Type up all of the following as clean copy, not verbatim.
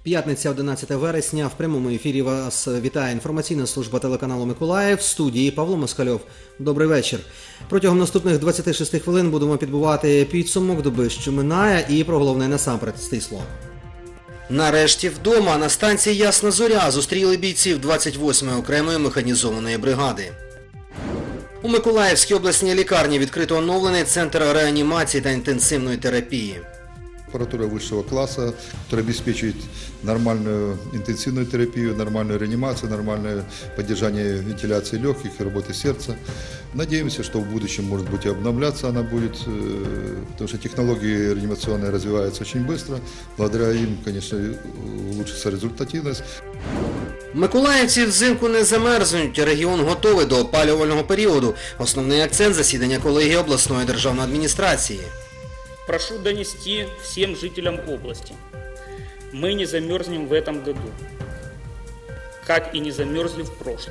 П'ятниця, 11 вересня. В прямому ефірі вас вітає інформаційна служба телеканалу «Миколаїв». В студії Павло Москальов. Добрий вечір. Протягом наступних 26 хвилин будемо підбивати підсумок доби, що минає, і про головне насамперед стисло. Нарешті вдома на станції «Ясна зоря» зустріли бійців 28-ї окремої механізованої бригади. У Миколаївській обласній лікарні відкрито оновлений центр реанімації та інтенсивної терапії. Аппаратура высшего класса, которая обеспечивает нормальную интенсивную терапию, нормальную реанимацию, нормальное поддержание вентиляции легких и работы сердца. Надеемся, что в будущем, может быть, и обновляться она будет, потому что технологии реанимационные развиваются очень быстро. Благодаря им, конечно, улучшится результативность. Миколаївці взимку не замерзнуть, регіон готовий до опалювального періоду. Основний акцент засідання колегії обласної державної адміністрації. Прошу донести всем жителям области, мы не замерзнем в этом году, как и не замерзли в прошлом.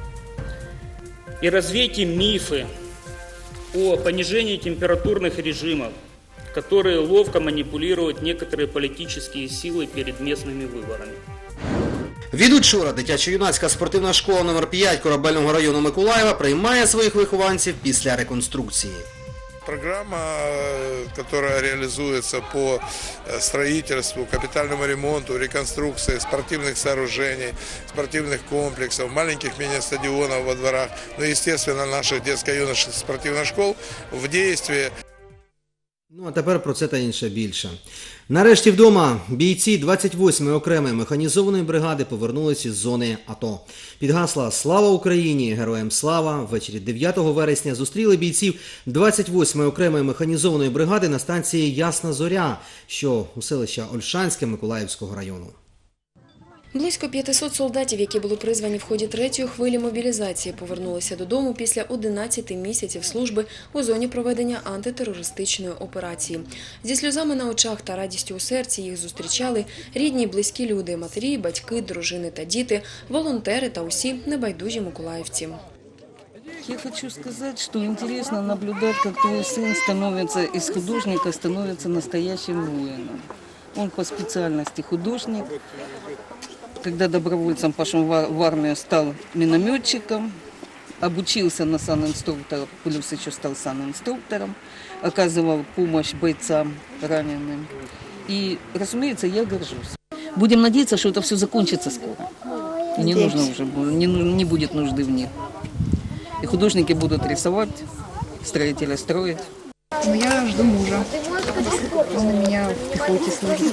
И развейте мифы о понижении температурных режимов, которые ловко манипулируют некоторые политические силы перед местными выборами. Від учора дитячо-юнацька спортивна школа номер 5 Корабельного району Миколаєва приймає своїх вихованців після реконструкції. Программа, которая реализуется по строительству, капитальному ремонту, реконструкции спортивных сооружений, спортивных комплексов, маленьких мини-стадионов во дворах, ну и, естественно, наших детско-юношеских спортивных школ в действии. Ну а тепер про це та інше більше. Нарешті вдома бійці 28-ї окремої механізованої бригади повернулися із зони АТО. Під гасла «Слава Україні! Героям слава!» ввечері 9 вересня зустріли бійців 28-ї окремої механізованої бригади на станції «Ясна зоря», що у селища Ольшанське Миколаївського району. Близько 500 солдатів, які були призвані в ході третьої хвилі мобілізації, повернулися додому після 11 місяців служби у зоні проведення антитерористичної операції. Зі сльозами на очах та радістю у серці їх зустрічали рідні й близькі люди – матері, батьки, дружини та діти, волонтери та усі небайдужі миколаївці. Я хочу сказать, что интересно наблюдать, как твой сын становится из художника, становится настоящим воином. Он по специальности художник. Когда добровольцем пошел в армию, стал минометчиком, обучился на санинструктора, плюс еще стал санинструктором, оказывал помощь бойцам раненым. И, разумеется, я горжусь. Будем надеяться, что это все закончится скоро. И не нужно уже, не будет нужды в них. И художники будут рисовать, строители строить. Но я жду мужа. Он у меня в пехоте служит.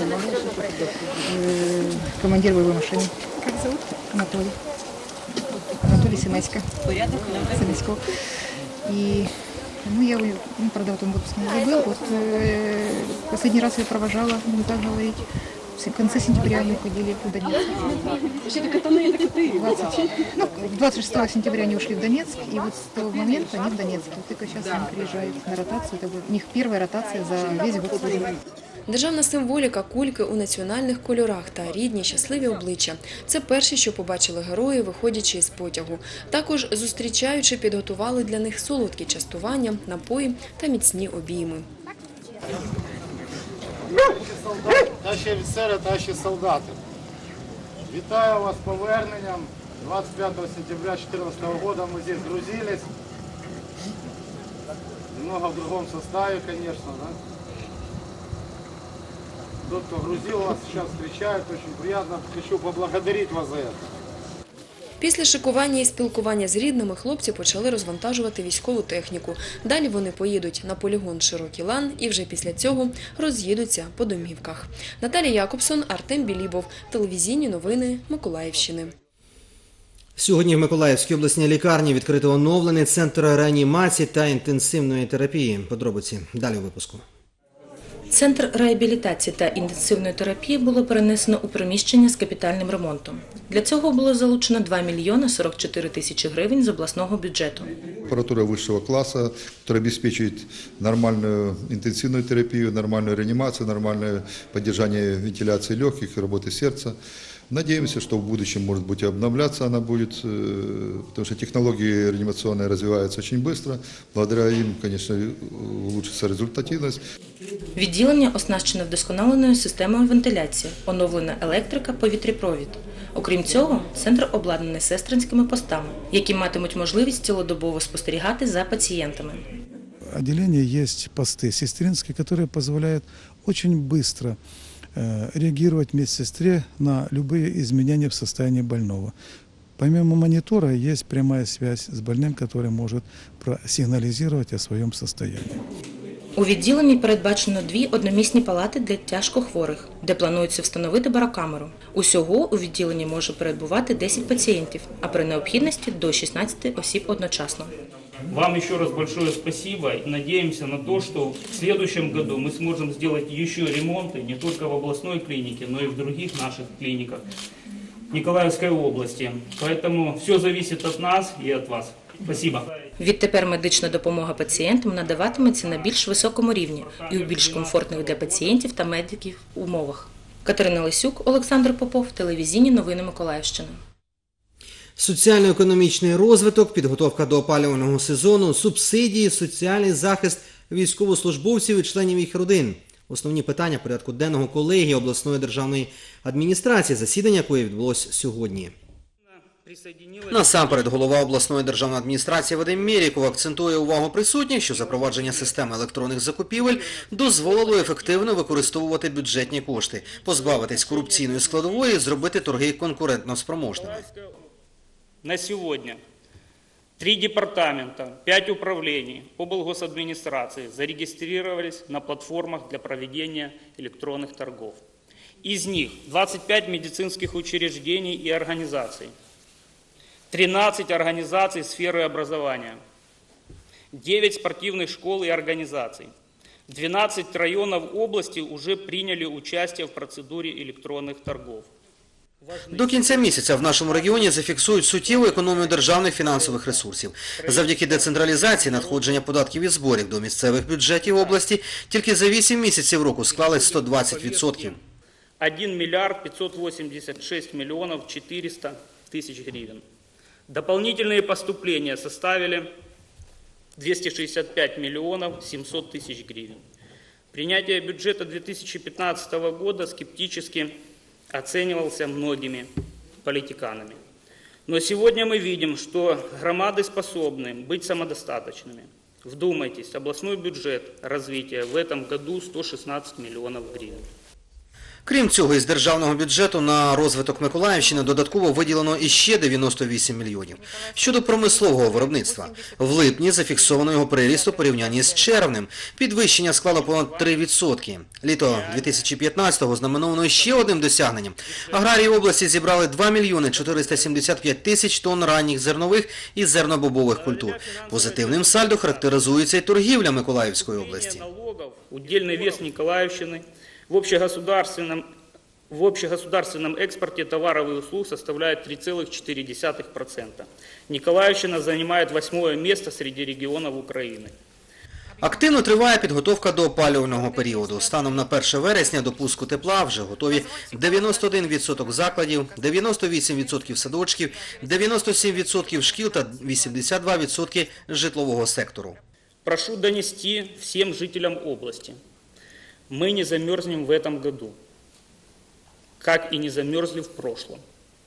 Командир боевой машины. Как зовут? Анатолий. Анатолий Семесько. Семесько. И я, правда, в этом выпуске не забыл. Вот последний раз я провожала, будем так говорить. В конце сентября они уходили в Донецк. 26 сентября они ушли в Донецк, и вот с того момента они в Донецке. Вот только сейчас они приезжают на ротацию. Это у них первая ротация за весь год службы. Державна символіка, кульки у національних кольорах та рідні щасливі обличчя – це перші, що побачили герої, виходячи із потягу. Також зустрічаючи, підготували для них солодкі частування, напої та міцні обійми. Наші офіцери, наші солдати. Вітаю вас з поверненням. 25 сентября 2014 года мы здесь грузились. Немного в другом составе, конечно. Да? Тот, кто грузил вас, сейчас встречает. Очень приятно. Хочу поблагодарить вас за это. Після шикування і спілкування з рідними хлопці почали розвантажувати військову техніку. Далі вони поїдуть на полігон «Широкий лан» і вже після цього роз'їдуться по домівках. Наталія Якобсон, Артем Білібов. Телевізійні новини Миколаївщини. Сьогодні в Миколаївській обласній лікарні відкрито оновлений центр реанімації та інтенсивної терапії. Подробиці далі у випуску. Центр реабілітації та інтенсивної терапії було перенесено у приміщення з капітальним ремонтом. Для цього було залучено 2 мільйони 44 тисячі гривень з обласного бюджету. Аппаратура высшего класса, которая обеспечивает нормальную интенсивную терапию, нормальную реанимацию, нормальное поддержание вентиляции легких и работы сердца. Надеемся, что в будущем, может быть, и обновляться она будет, потому что технологии реанимационные развиваются очень быстро. Благодаря им, конечно, улучшится результативность. Відділення оснащено вдосконаленою системою вентиляції, оновлена електрика, повітряпровід. Окрім цього, центр обладнаний сестринськими постами, які матимуть можливість цілодобово спостерігати за пацієнтами. Отделение есть посты сестринские, которые позволяют очень быстро реагировать медсестре на любые изменения в состоянии больного. Помимо монитора есть прямая связь с больным, который может просигнализировать о своем состоянии. У відділенні передбачено 2 одномісні палати для тяжкохворих, де планується встановити барокамеру. Усього у відділенні може перебувати 10 пацієнтів, а при необхідності до 16 осіб одночасно. Вам еще раз большое спасибо и надеемся на то, что в следующем году мы сможем сделать еще ремонты не только в областной клинике, но и в других наших клиниках Николаевской области. Поэтому все зависит от нас и от вас. Спасибо. Відтепер медична допомога пацієнтам надаватиметься на більш високому рівні і у більш комфортних для пацієнтів та медиків умовах. Катерина Лисюк, Олександр Попов, телевізійні новини Миколаївщини. Соціально-економічний розвиток, підготовка до опалювального сезону, субсидії, соціальний захист військовослужбовців і членів їх родин. Основні питання порядку денного колегії обласної державної адміністрації, засідання якої відбулось сьогодні. Насамперед, голова обласної державної адміністрації Вадим Мєріков акцентує увагу присутніх, що запровадження системи електронних закупівель дозволило ефективно використовувати бюджетні кошти, позбавитись корупційної складової і зробити торги конкурентно спроможними. На сегодня 3 департамента, 5 управлений облгосадминистрации зарегистрировались на платформах для проведения электронных торгов. Из них 25 медицинских учреждений и организаций, 13 организаций сферы образования, 9 спортивных школ и организаций. 12 районов области уже приняли участие в процедуре электронных торгов. До кінця місяця в нашому регіоні зафіксують суттєву економію державних фінансових ресурсів. Завдяки децентралізації надходження податків і зборів до місцевих бюджетів області тільки за 8 місяців року склали 120%. 1 миллиард 586 миллионов 400 тысяч гривен. Дополнительные поступления составили 265 миллионов 700 тысяч гривен. Принятие бюджета 2015 года скептически оценивался многими политиканами. Но сегодня мы видим, что громады способны быть самодостаточными. Вдумайтесь, областной бюджет развития в этом году 116 миллионов гривен. Крім цього, із державного бюджету на розвиток Миколаївщини додатково виділено іще 98 мільйонів. Щодо промислового виробництва. В липні зафіксовано його приріст у порівнянні з червнем. Підвищення склало понад 3%. Літо 2015-го знаменовано ще одним досягненням. Аграрії області зібрали 2 мільйони 475 тисяч тонн ранніх зернових і зернобобових культур. Позитивним сальдо характеризується і торгівля Миколаївської області. Удельный вес Николаевщины в общегосударственном экспорте товаров и услуг составляет 3,4%. Николаевщина занимает 8-е место среди регионов Украины. Активно триває підготовка до опалювального періоду. Станом на 1 вересня до пуску тепла вже готові 91% закладів, 98% садочків, 97% шкіл та 82% житлового сектору. Прошу донести всем жителям области. Мы не замерзнем в этом году, как и не замерзли в прошлом.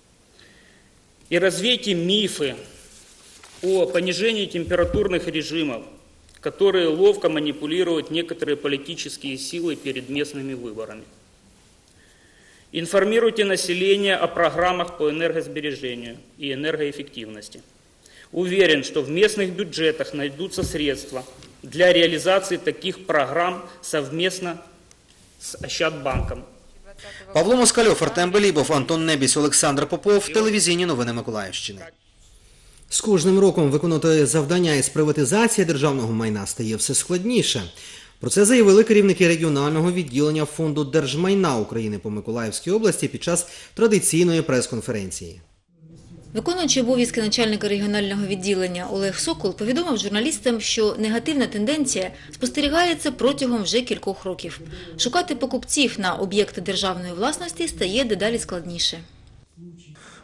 И развейте мифы о понижении температурных режимов, которые ловко манипулируют некоторые политические силы перед местными выборами. Информируйте население о программах по энергосбережению и энергоэффективности. Уверен, что в местных бюджетах найдутся средства для реализации таких программ совместно с Ощадбанком. Павло Москальов, Артем Белібов, Антон Небісь, Олександр Попов. Телевізійні новини Миколаївщини. З кожним роком виконувати завдання із приватизації державного майна стає все складніше. Про це заявили керівники регіонального відділення Фонду держмайна України по Миколаївській області під час традиційної прес-конференції. Виконуючий обов'язки начальника регіонального відділення Олег Сокол повідомив журналістам, що негативна тенденція спостерігається протягом вже кількох років. Шукати покупців на об'єкти державної власності стає дедалі складніше.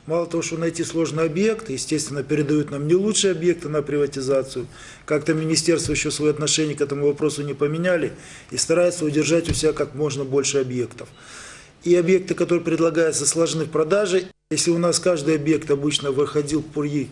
Мало того, что найти сложный объект, естественно, передают нам не лучшие объекты на приватизацию. Как-то министерство еще свое отношение к этому вопросу не поменяли и старается удержать у себя как можно больше объектов. И объекты, которые предлагаются, сложны в продаже. Если у нас каждый объект обычно выходил при,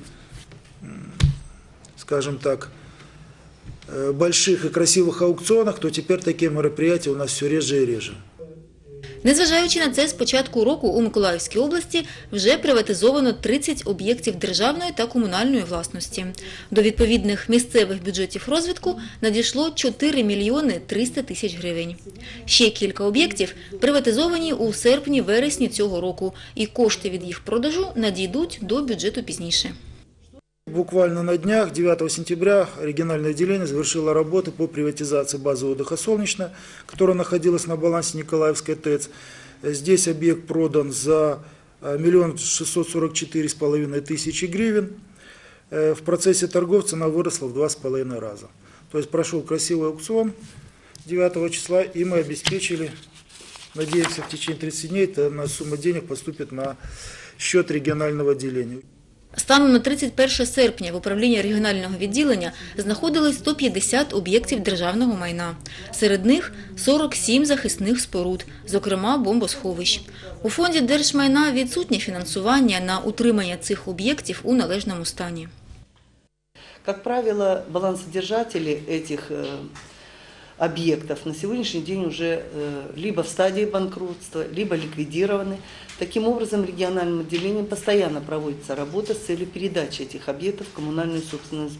скажем так, больших и красивых аукционах, то теперь такие мероприятия у нас все реже и реже. Незважаючи на це, з початку року у Миколаївській області вже приватизовано 30 об'єктів державної та комунальної власності. До відповідних місцевих бюджетів розвитку надійшло 4 мільйони 300 тисяч гривень. Ще кілька об'єктів приватизовані у серпні-вересні цього року, і кошти від їх продажу надійдуть до бюджету пізніше. Буквально на днях, 9 сентября, региональное отделение завершило работы по приватизации базы отдыха «Солнечная», которая находилась на балансе Николаевской ТЭЦ. Здесь объект продан за 1 644,5 тысячи гривен. В процессе торгов цена выросла в 2,5 раза. То есть прошел красивый аукцион 9 числа, и мы обеспечили, надеемся, в течение 30 дней эта сумма денег поступит на счет регионального отделения. Станом на 31 серпня в управлінні регіонального відділення знаходились 150 об'єктів державного майна. Серед них 47 захисних споруд, зокрема бомбосховищ. У фонді держмайна відсутнє фінансування на утримання цих об'єктів у належному стані. Как правило, балансодержатели этих объектов на сегодняшний день уже либо в стадии банкротства, либо ликвидированы. Таким образом, региональным отделением постоянно проводится работа с целью передачи этих объектов в коммунальную собственность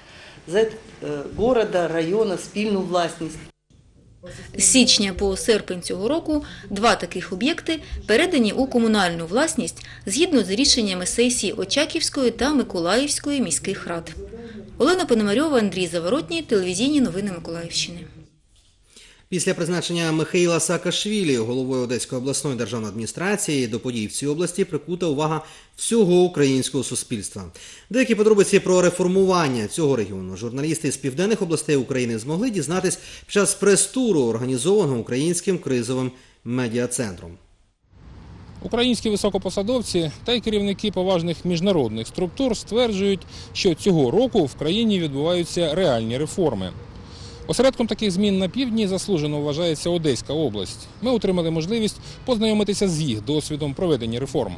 города, района, спільну власність. З січня по серпень цього року 2 таких об'єкти передані у комунальну власність згідно з рішеннями сесії Очаківської та Миколаївської міських рад. Олена Пономарьова, Андрій Заворотній, телевізійні новини Миколаївщини. Після призначення Михаїла Саакашвілі головою Одеської обласної державної адміністрації до подій в цій області прикута увага всього українського суспільства. Деякі подробиці про реформування цього регіону журналісти з південних областей України змогли дізнатись під час прес-туру, організованого Українським кризовим медіа-центром. Українські високопосадовці та й керівники поважних міжнародних структур стверджують, що цього року в країні відбуваються реальні реформи. Осередком таких змін на півдні заслужено вважається Одеська область. Ми отримали можливість познайомитися з їх досвідом проведення реформ.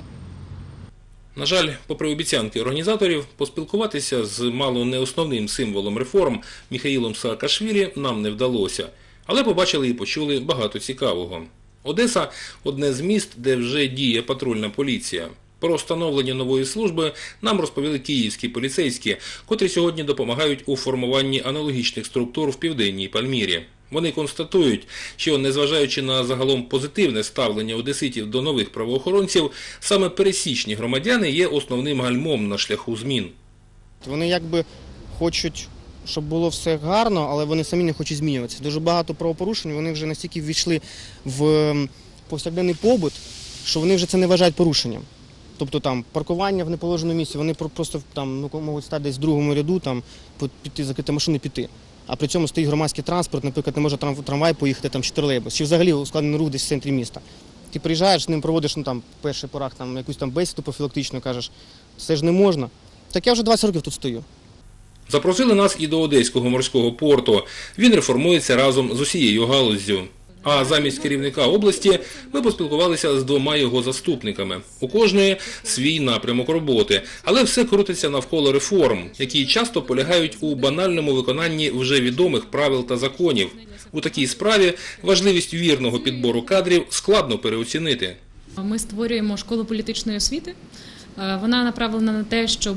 На жаль, попри обіцянки організаторів, поспілкуватися з мало не основним символом реформ Михаїлом Саакашвілі нам не вдалося. Але побачили і почули багато цікавого. Одеса – одне з міст, де вже діє патрульна поліція. Про встановлення нової служби нам розповіли київські поліцейські, котрі сьогодні допомагають у формуванні аналогічних структур в Південній Пальмірі. Вони констатують, що, незважаючи на загалом позитивне ставлення одеситів до нових правоохоронців, саме пересічні громадяни є основним гальмом на шляху змін. Вони якби хочуть, щоб було все гарно, але вони самі не хочуть змінюватися. Дуже багато правопорушень, вони вже настільки ввійшли в повсякденний побут, що вони вже це не вважають порушенням. Тобто там паркування в неположеному місці, вони просто там можуть стати десь в другому ряду, там піти, закрити машину і піти. А при цьому стоїть громадський транспорт, наприклад, не може трамвай поїхати там чи тролейбус, чи взагалі ускладнений рух десь в центрі міста. Ти приїжджаєш, з ним проводиш в перший порах якусь там бесіду профілактичну, кажеш, це ж не можна. Так я вже 20 років тут стою. Запросили нас і до Одеського морського порту. Він реформується разом з усією галуззю. А замість керівника області ми поспілкувалися з 2 його заступниками. У кожної свій напрямок роботи, але все крутиться навколо реформ, які часто полягають у банальному виконанні вже відомих правил та законів. У такій справі важливість вірного підбору кадрів складно переоцінити. Ми створюємо школу політичної освіти. Вона направлена на те, щоб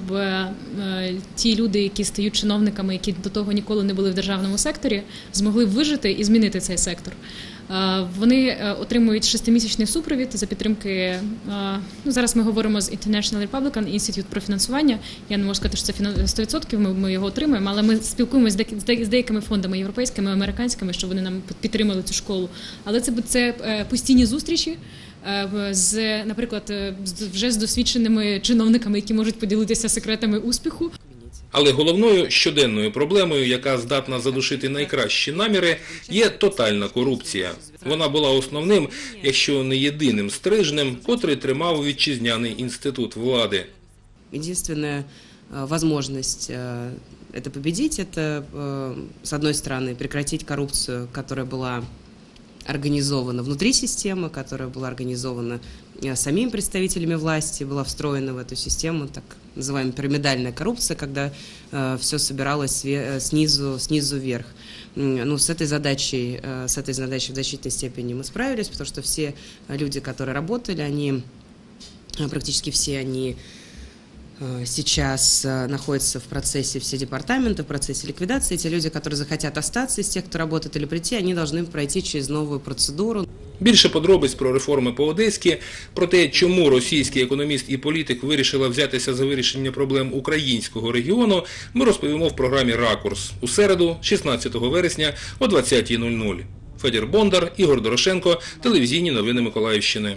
ті люди, які стають чиновниками, які до того ніколи не були в державному секторі, змогли вижити і змінити цей сектор. Вони отримують 6-місячний супровід за підтримки, зараз ми говоримо з International Republican Institute про фінансування, я не можу сказати, що це 100%, ми його отримуємо, але ми спілкуємося з деякими фондами європейськими, американськими, щоб вони нам підтримали цю школу. Але це постійні зустрічі, наприклад, вже з досвідченими чиновниками, які можуть поділитися секретами успіху. Але головною щоденною проблемою, яка здатна задушити найкращі наміри, є тотальна корупція. Вона була основним, якщо не єдиним стрижнем, котрий тримав вітчизняний інститут влади. Единственная возможность это победить, это, с одной стороны, прекратить коррупцию, которая была организована внутри системы, которая была организована самими представителями власти, была встроена в эту систему, так называемая пирамидальная коррупция, когда все собиралось снизу вверх. Ну, с этой задачей в значительной степени мы справились, потому что все люди, которые работали, практически все они сейчас находятся в процессе, все департаменты, в процессе ликвидации. Те люди, которые захотят остаться из тех, кто работает или прийти, они должны пройти через новую процедуру. Більше подробиць про реформи по-одеськи, про те, чому російський економіст і політик вирішила взятися за вирішення проблем українського регіону, ми розповімо в програмі «Ракурс» у середу, 16 вересня о 20:00. Федір Бондар, Ігор Дорошенко, телевізійні новини Миколаївщини.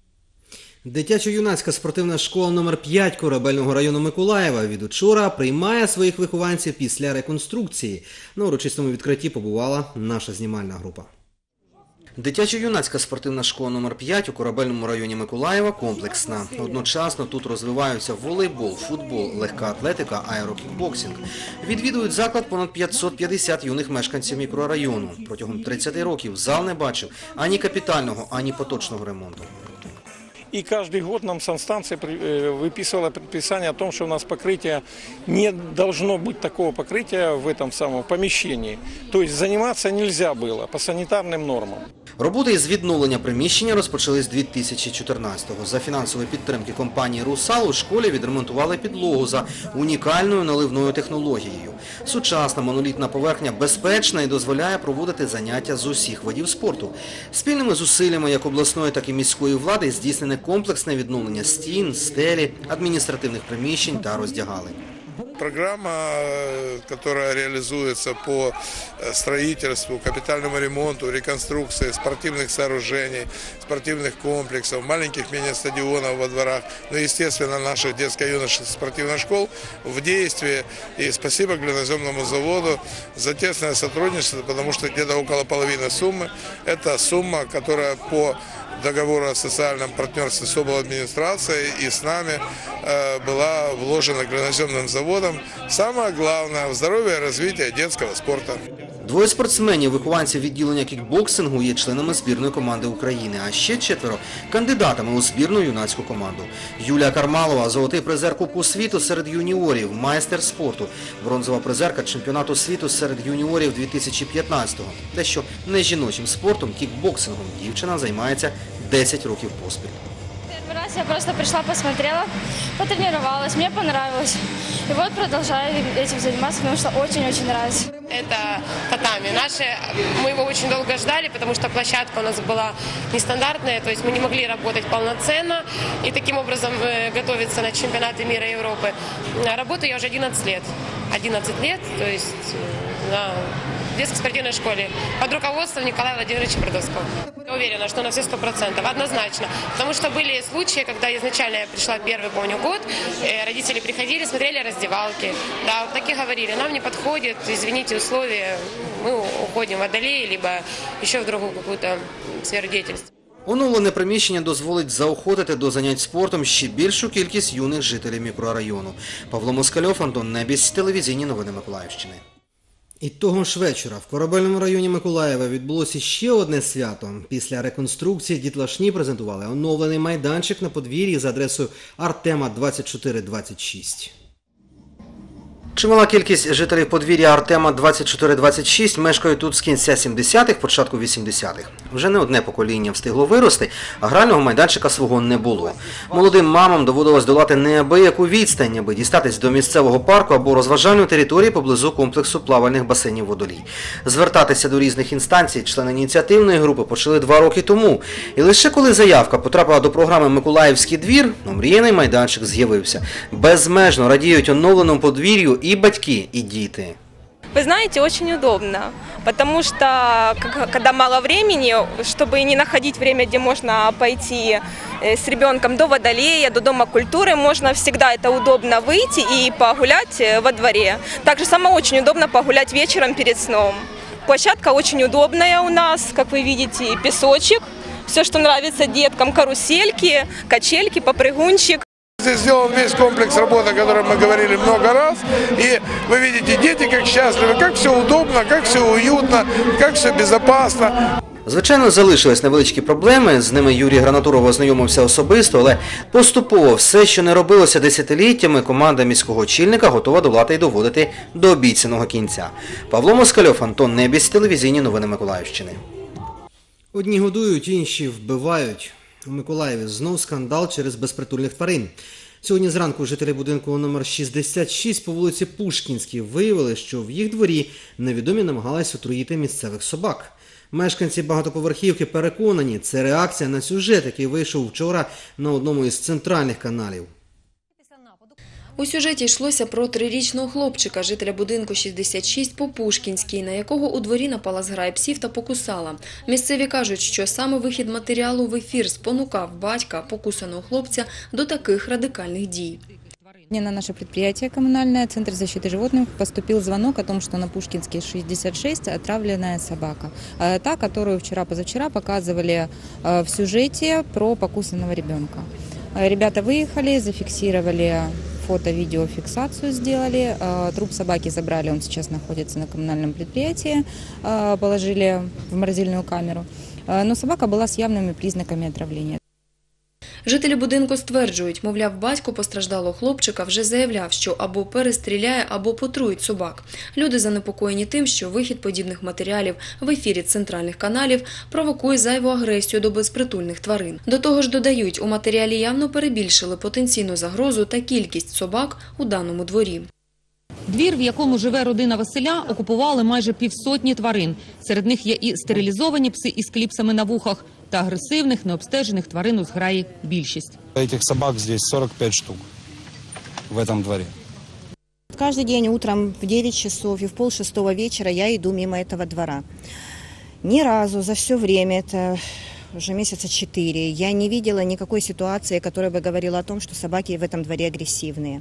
Дитячо-юнацька спортивна школа номер 5 Корабельного району Миколаєва від учора приймає своїх вихованців після реконструкції. На урочистому відкритті побувала наша знімальна група. Дитячо-юнацька спортивна школа номер 5 у Корабельному районі Миколаєва комплексна. Одночасно тут розвиваються волейбол, футбол, легка атлетика, аерокікбоксинг. Відвідують заклад понад 550 юних мешканців мікрорайону. Протягом 30 років зал не бачив ані капітального, ані поточного ремонту. И каждый год нам санстанция выписывала предписание о том, что у нас покрытие, не должно быть такого покрытия в этом самом помещении. То есть заниматься нельзя было по санитарным нормам. Роботи із відновлення приміщення розпочались 2014-го. За фінансової підтримки компанії «Русал» у школі відремонтували підлогу за унікальною наливною технологією. Сучасна монолітна поверхня безпечна і дозволяє проводити заняття з усіх видів спорту. Спільними зусиллями як обласної, так і міської влади здійснене комплексне відновлення стін, стелі, адміністративних приміщень та роздягалень. Программа, которая реализуется по строительству, капитальному ремонту, реконструкции спортивных сооружений, спортивных комплексов, маленьких мини-стадионов во дворах, ну, естественно, наших детско-юношеских спортивных школ в действии. И спасибо глиноземному заводу за тесное сотрудничество, потому что где-то около половины суммы – это сумма, которая по договору о социальном партнерстве с обладминистрацией и с нами была вложена глиноземным заводом. Самое главное – в здоровье и развитие детского спорта. Двоє спортсменів, вихованців відділення кікбоксингу, є членами збірної команди України, а ще 4 – кандидатами у збірну юнацьку команду. Юлія Кармалова – золотий призер Кубку світу серед юніорів, майстер спорту, бронзова призерка чемпіонату світу серед юніорів 2015-го. Те, що не жіночим спортом, кікбоксингом, дівчина займається 10 років поспіль. Первый раз я просто пришла, посмотрела, потренировалась, мне понравилось. И вот продолжаю этим заниматься, потому что очень-очень нравится. Это татами. Мы его очень долго ждали, потому что площадка у нас была нестандартная, то есть мы не могли работать полноценно и таким образом готовиться на чемпионаты мира и Европы. Работаю я уже 11 лет. 11 лет, то есть на детской спортивной школе под руководством Николая Владимировича Бродовского. Я уверена, что на все 100%, однозначно. Потому что были случаи, когда изначально я пришла первый, помню, год, родители приходили, смотрели раздевалки. Да, вот такие говорили, нам не подходит, извините, условия, мы уходим в водолей, либо еще в другую какую-то сферу деятельности. Оновлене приміщення дозволить заохотити до занять спортом ще більшу кількість юних жителів мікрорайону. Павло Москальов, Антон Небісь, телевізійні новини Миколаївщини. І того ж вечора в Корабельному районі Миколаєва відбулося ще одне свято. Після реконструкції дітлашні презентували оновлений майданчик на подвір'ї за адресою Артема 2426. Чимала кількість жителів подвір'я Артема 2426 мешкають тут з кінця 70-х, початку 80-х. Вже не одне покоління встигло вирости, а грального майданчика свого не було. Молодим мамам доводилось долати неабияку відстань, аби дістатись до місцевого парку або розважальної території поблизу комплексу плавальних басейнів «Водолій». Звертатися до різних інстанцій члени ініціативної групи почали 2 роки тому. І лише коли заявка потрапила до програми «Миколаївський двір», омріяний майданчик з'явився. Безмежно радіють оновленому подвір'ю і батьки, і діти. Вы знаете, очень удобно, потому что когда мало времени, чтобы не находить время, где можно пойти с ребенком до водолея, до Дома культуры, можно всегда, это удобно выйти и погулять во дворе. Также самое очень удобно погулять вечером перед сном. Площадка очень удобная у нас, как вы видите, и песочек, все, что нравится деткам, карусельки, качельки, попрыгунчик. Здесь сделан весь комплекс работы, о котором мы говорили много раз, и вы видите, дети как счастливы, как все удобно, как все уютно, как все безопасно. Звичайно, залишились невеличкі проблеми, з ними Юрій Гранатуров ознайомився особисто, але поступово все, що не робилося десятиліттями, команда міського очільника готова долати і доводити до обіцяного кінця. Павло Москальов, Антон Небіс, телевізійні новини Миколаївщини. Одні годують, інші вбивають. У Миколаєві знов скандал через безпритульних тварин. Сьогодні зранку жителі будинку номер 66 по вулиці Пушкінській виявили, що в їх дворі невідомі намагались отруїти місцевих собак. Мешканці багатоповерхівки переконані, це реакція на сюжет, який вийшов вчора на одному із центральних каналів. У сюжеті йшлося про 3-річного хлопчика, жителя будинку 66 по Пушкінській, на якого у дворі напала зграя псів та покусала. Місцеві кажуть, що саме вихід матеріалу в ефір спонукав батька покусаного хлопця до таких радикальних дій. На наше предприятие коммунальное, Центр защиты животных, поступил звонок о том, что на Пушкинской 66 отравленная собака. Та, которую вчера-позавчера показывали в сюжете про покусанного ребенка. Ребята выехали, зафиксировали фото-видеофиксацию, сделали. Труп собаки забрали, он сейчас находится на коммунальном предприятии, положили в морозильную камеру. Но собака была с явными признаками отравления. Жителі будинку стверджують, мовляв, батько постраждалого хлопчика вже заявляв, що або перестріляє, або потруїть собак. Люди занепокоєні тим, що вихід подібних матеріалів в ефірі центральних каналів провокує зайву агресію до безпритульних тварин. До того ж, додають, у матеріалі явно перебільшили потенційну загрозу та кількість собак у даному дворі. Двір, в якому живе родина Василя, окупували майже 500 тварин. Серед них є і стерилізовані пси із кліпсами на вухах, та агресивних, необстежених тварин у зграї більшість. Этих собак здесь 45 штук в этом дворе. Каждый день утром в 9 часов и в 5:30 вечера я иду мимо этого двора. Ни разу за все время, это уже месяца 4, я не видела никакой ситуации, которая бы говорила о том, что собаки в этом дворе агрессивные.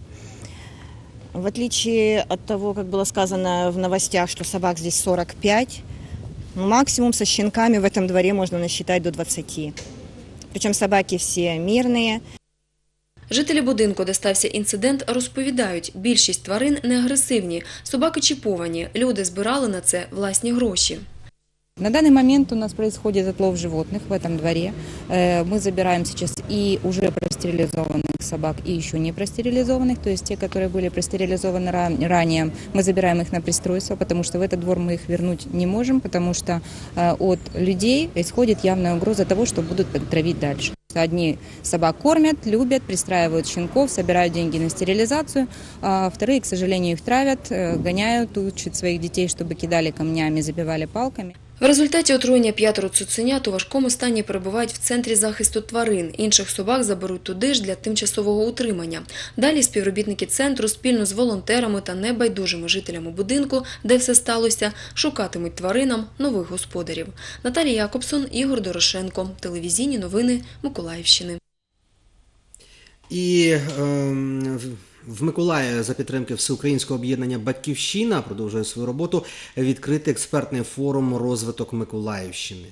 В отличие от того, как было сказано в новостях, что собак здесь 45, максимум со щенками в этом дворе можно насчитать до 20. Причем собаки все мирные. Жителі будинку, де стався інцидент, розповідають, більшість тварин не агресивні, собаки чіповані, люди збирали на це власні гроші. На данный момент у нас происходит отлов животных в этом дворе. Мы забираем сейчас и уже простерилизованных собак, и еще не простерилизованных. То есть те, которые были простерилизованы ранее, мы забираем их на пристройство, потому что в этот двор мы их вернуть не можем, потому что от людей исходит явная угроза того, что будут травить дальше. Одни собак кормят, любят, пристраивают щенков, собирают деньги на стерилизацию, а вторые, к сожалению, их травят, гоняют, учат своих детей, чтобы кидали камнями, забивали палками. В результаті отруєння 5 цуценят у важкому стані перебувають в Центрі захисту тварин. Інших собак заберуть туди ж для тимчасового утримання. Далі співробітники центру спільно з волонтерами та небайдужими жителями будинку, де все сталося, шукатимуть тваринам нових господарів. Наталія Якобсон, Ігор Дорошенко. Телевізійні новини Миколаївщини. І в Миколаєві за підтримки Всеукраїнського об'єднання «Батьківщина» продовжує свою роботу відкритий експертний форум «Розвиток Миколаївщини».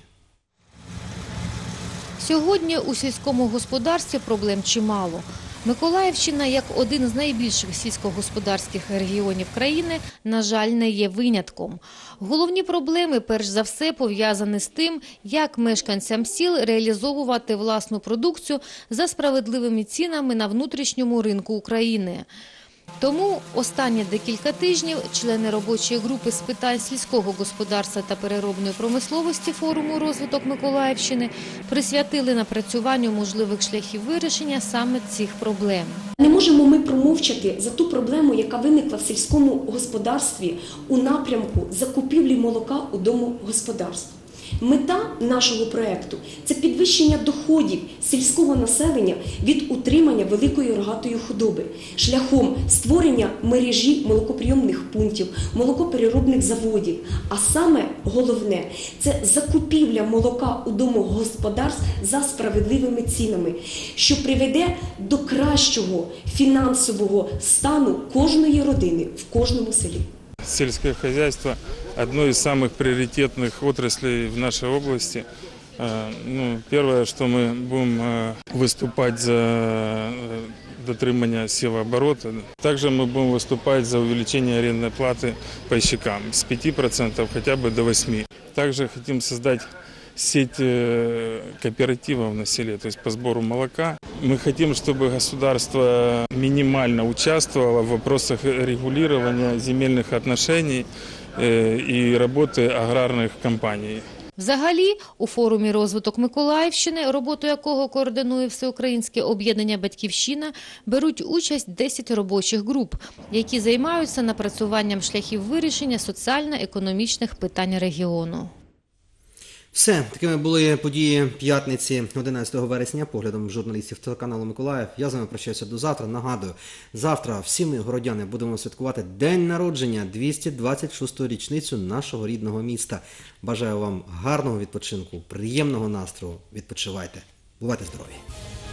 Сьогодні у сільському господарстві проблем чимало. Миколаївщина, як один з найбільших сільськогосподарських регіонів країни, на жаль, не є винятком. Головні проблеми, перш за все, пов'язані з тим, як мешканцям сіл реалізовувати власну продукцію за справедливими цінами на внутрішньому ринку України. Тому останні декілька тижнів члени робочої групи з питань сільського господарства та переробної промисловості форуму «Розвиток Миколаївщини» присвятили напрацюванню можливих шляхів вирішення саме цих проблем. Не можемо ми промовчати за ту проблему, яка виникла в сільському господарстві у напрямку закупівлі молока у домогосподарств. Мета нашого проєкту – це підвищення доходів сільського населення від утримання великої рогатої худоби шляхом створення мережі молокоприйомних пунктів, молокопереробних заводів. А саме головне – це закупівля молока у домогосподарств за справедливими цінами, що приведе до кращого фінансового стану кожної родини в кожному селі. Сельское хозяйство – одно из самых приоритетных отраслей в нашей области. Первое, что мы будем выступать за дотримання севооборота. Также мы будем выступать за увеличение арендной платы пайщикам с 5% хотя бы до 8%. Также хотим создать сеть кооперативов на селе, то есть по сбору молока. Мы хотим, чтобы государство минимально участвовало в вопросах регулирования земельных отношений и работы аграрных компаний. Взагалі, у форумі «Розвиток Миколаївщини», роботу якого координує Всеукраїнське об'єднання «Батьківщина», беруть участь 10 робочих груп, які займаються напрацюванням шляхів вирішення соціально-економічних питань регіону. Все, такими були події п'ятниці 11 вересня. Поглядом журналістів телеканалу «Миколаїв». Я з вами прощаюся до завтра. Нагадую, завтра всі ми, городяни, будемо святкувати день народження, 226-ту річницю нашого рідного міста. Бажаю вам гарного відпочинку, приємного настрою. Відпочивайте. Бувайте здорові!